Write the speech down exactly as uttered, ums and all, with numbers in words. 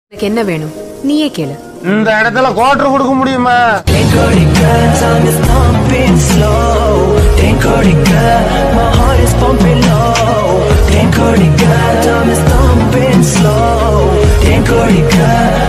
எனக்கு என்ன வேணும் நீயே கேளு. இந்த இடத்துல குவார்டர் கொடுக்க முடியுமா? Slow,